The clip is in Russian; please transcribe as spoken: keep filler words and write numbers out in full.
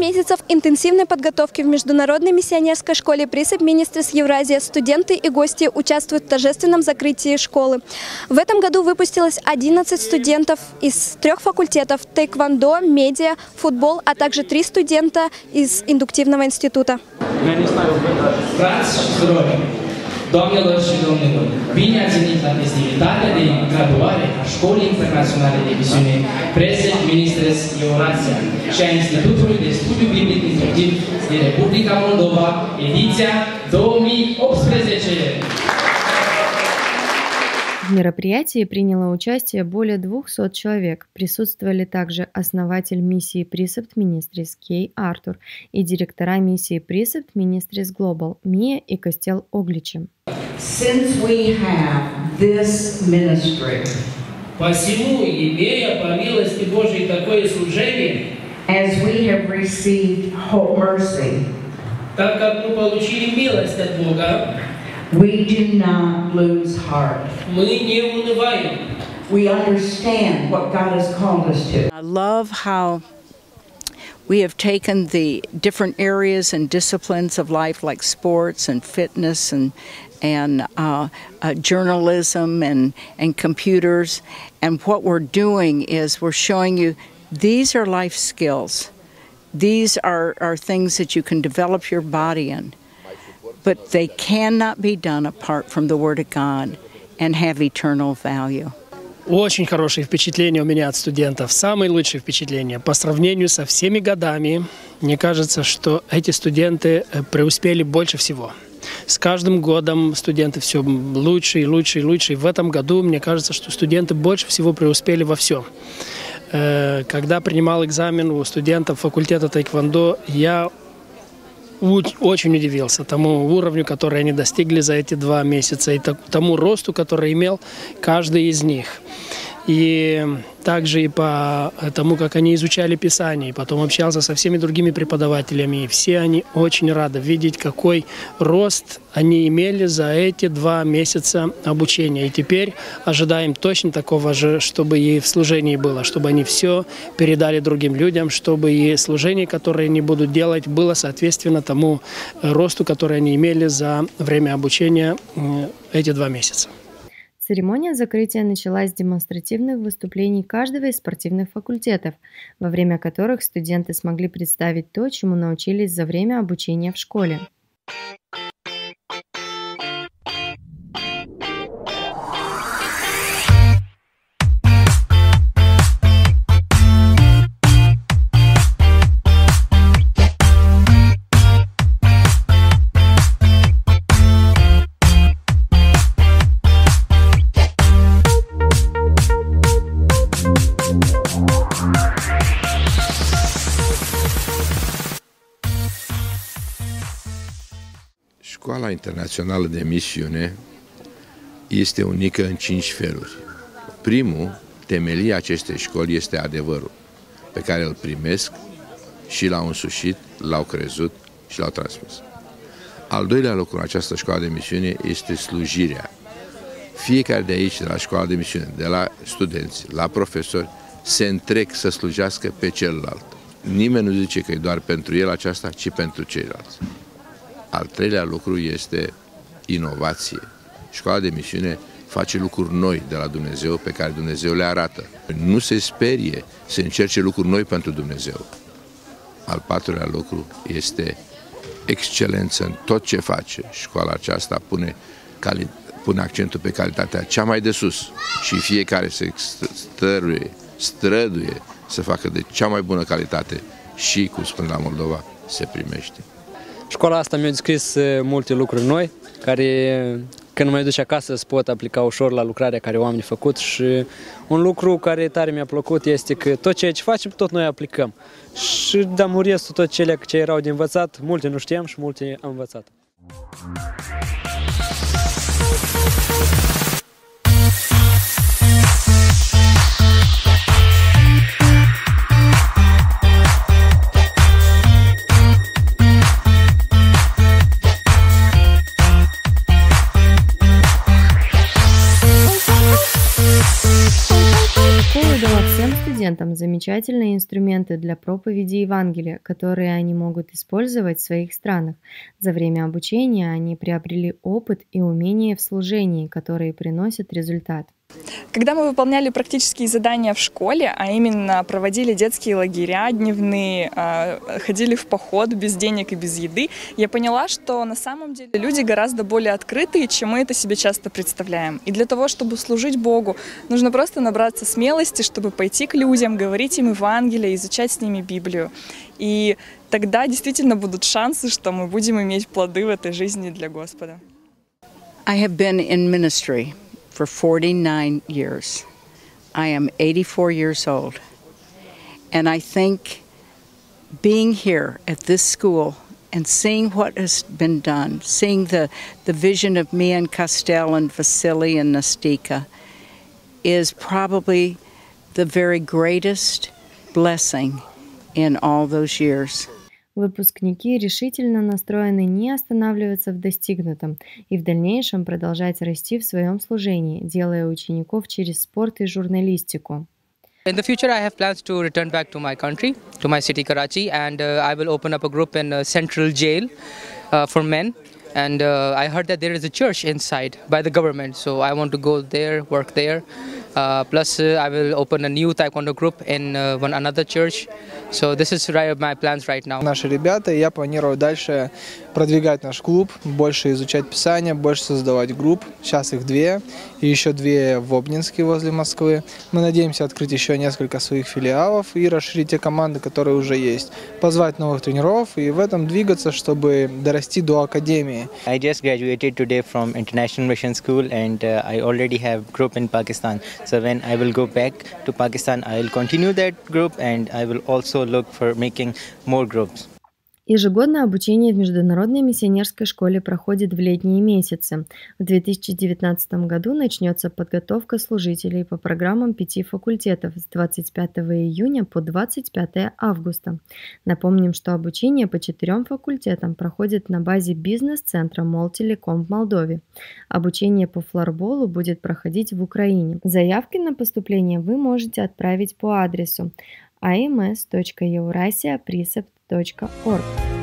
месяцев интенсивной подготовки в Международной миссионерской школе Precept Ministries Евразия студенты и гости участвуют в торжественном закрытии школы. В этом году выпустилось одиннадцать студентов из трех факультетов – тэквондо, медиа, футбол, а также три студента из индуктивного института. Doamnelor și domnilor, bine ați venit la festivitatea de graduare a Școlii Internaționale de Misiune Precept Ministries Eurazia și a Institutului de Studiu Biblic Instructiv din Republica Moldova, ediția două mii optsprezece. В мероприятии приняло участие более двухсот человек. Присутствовали также основатель миссии Precept Ministries Кей Артур и директора миссии Precept Ministries Global Мия и Костел Огличи. Since we have this ministry, Посему, имея по милости Божией такое служение, as we have received mercy, так как мы получили милость от Бога, we do not lose heart. мы не унываем. We understand what God has called us to. I love how we have taken the different areas and disciplines of life like sports and fitness and and uh, uh, journalism and, and computers, and what we're doing is we're showing you these are life skills. These are, are things that you can develop your body in, but they cannot be done apart from the Word of God and have eternal value. Очень хорошие впечатления у меня от студентов. Самые лучшие впечатления. По сравнению со всеми годами, мне кажется, что эти студенты преуспели больше всего. С каждым годом студенты все лучше и лучше и лучше. И в этом году, мне кажется, что студенты больше всего преуспели во всем. Когда принимал экзамен у студентов факультета тэквондо, я очень удивился тому уровню, который они достигли за эти два месяца, и тому росту, который имел каждый из них. И также и по тому, как они изучали Писание, и потом общался со всеми другими преподавателями, и все они очень рады видеть, какой рост они имели за эти два месяца обучения. И теперь ожидаем точно такого же, чтобы и в служении было, чтобы они все передали другим людям, чтобы и служение, которое они будут делать, было соответственно тому росту, который они имели за время обучения эти два месяца. Церемония закрытия началась с демонстративных выступлений каждого из спортивных факультетов, во время которых студенты смогли представить то, чему научились за время обучения в школе. Școala Internațională de Misiune este unică în cinci feluri. Primul, temelia acestei școli este adevărul, pe care îl primesc și l-au însușit, l-au crezut și l-au transmis. Al doilea lucru în această școală de misiune este slujirea. Fiecare de aici, de la școala de misiune, de la studenți, la profesori, se întrec să slujească pe celălalt. Nimeni nu zice că e doar pentru el aceasta, ci pentru ceilalți. Al treilea lucru este inovație. Școala de misiune face lucruri noi de la Dumnezeu pe care Dumnezeu le arată. Nu se sperie să încerce lucruri noi pentru Dumnezeu. Al patrulea lucru este excelență în tot ce face. Școala aceasta pune, pune accentul pe calitatea cea mai de sus și fiecare se stăruie, străduie să facă de cea mai bună calitate și, cum spune la Moldova, se primește. Școala asta mi-a descris multe lucruri noi, care când mă duc acasă se pot aplica ușor la lucrarea care oamenii au făcut, și un lucru care tare mi-a plăcut este că tot ceea ce facem, tot noi aplicăm. Și dăm restul, tot cele ce erau de învățat, multe nu știam și multe am învățat. студентам замечательные инструменты для проповеди Евангелия, которые они могут использовать в своих странах. За время обучения они приобрели опыт и умения в служении, которые приносят результат. Когда мы выполняли практические задания в школе, а именно проводили детские лагеря дневные, ходили в поход без денег и без еды, я поняла, что на самом деле люди гораздо более открытые, чем мы это себе часто представляем. И для того, чтобы служить Богу, нужно просто набраться смелости, чтобы пойти к людям, говорить им Евангелие, изучать с ними Библию. И тогда действительно будут шансы, что мы будем иметь плоды в этой жизни для Господа. I have been in ministry for forty-nine years. I am eighty-four years old. And I think being here at this school and seeing what has been done, seeing the, the vision of me and Costel and Vasily and Nastika is probably the very greatest blessing in all those years. Выпускники решительно настроены не останавливаться в достигнутом и в дальнейшем продолжать расти в своем служении, делая учеников через спорт и журналистику. In the future, I have plans to return back to my country, to my city, Karachi, and uh, I will open up a group in a central jail uh, for men. And uh, I heard that there is a church inside by the government, so I want to go there, work there. Uh, plus, uh, I will open a new taekwondo group in uh, one another church. So this is right, my plans right now. Наши ребята, я планирую дальше продвигать наш клуб, больше изучать Писание, больше создавать групп. Сейчас их две, и еще две в Обнинске возле Москвы. Мы надеемся открыть еще несколько своих филиалов и расширить те команды, которые уже есть. Позвать новых тренеров и в этом двигаться, чтобы дорасти до академии. I just graduated today from International Mission School and uh, I already have group in Pakistan. So when I will go back to Pakistan, I will continue that group and I will also look for making more groups. Ежегодно обучение в Международной миссионерской школе проходит в летние месяцы. В две тысячи девятнадцатом году начнется подготовка служителей по программам пяти факультетов с двадцать пятого июня по двадцать пятое августа. Напомним, что обучение по четырем факультетам проходит на базе бизнес-центра Молтелеком в Молдове. Обучение по флорболу будет проходить в Украине. Заявки на поступление вы можете отправить по адресу a m s точка eurasia precept точка org.